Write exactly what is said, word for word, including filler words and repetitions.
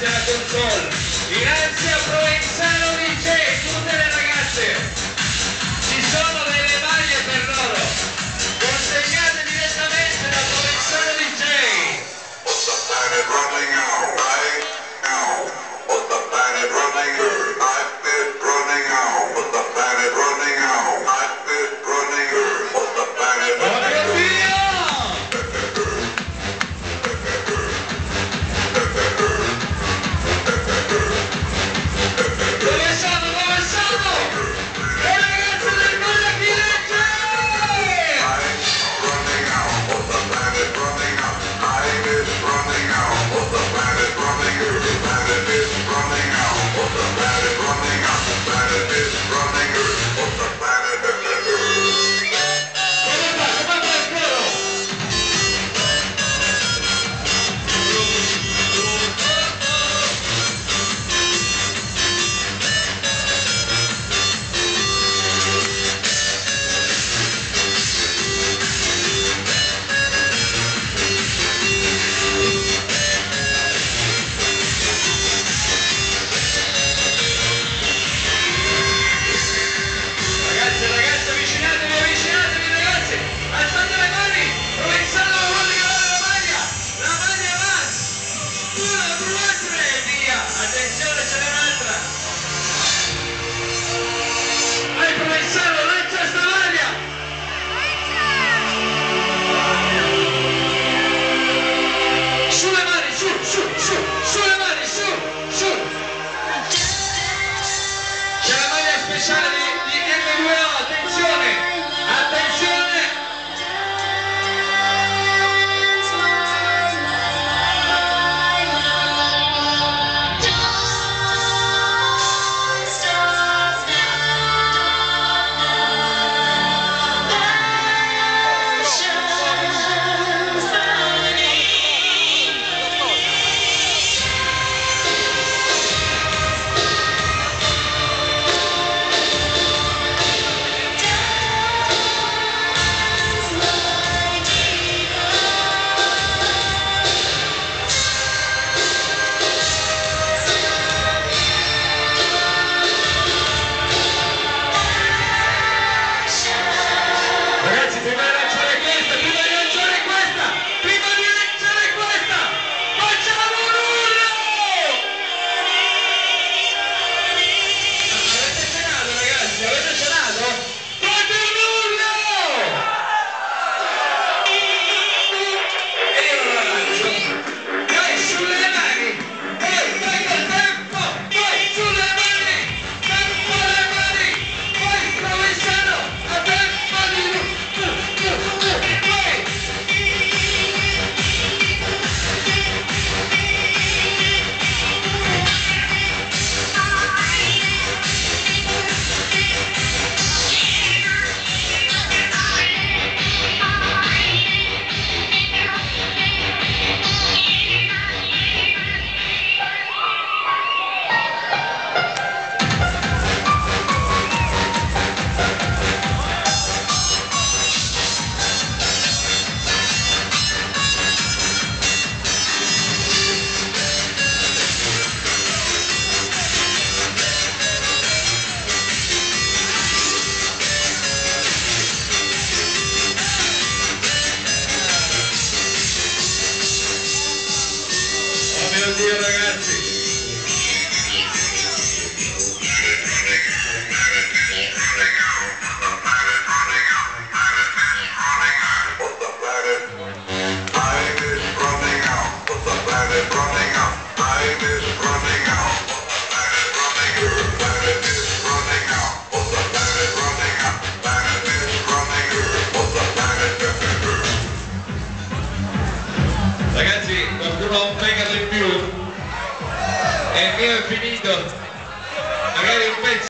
davanti alla console, dinanzi a Provenzano D J, tutte le ragazze, ci sono delle maglie per loro, consegnate direttamente da Provenzano D J. What's the planet running out right now? What's the planet running out? Life is running out. What's the planet running out? Life is running out. What's the planet running out? Speciale di, di M due O, attenzione, attenzione! Oddio ragazzi! Ragazzi, qualcuno ha un fegato in più? E il mio è finito. Magari un pezzo.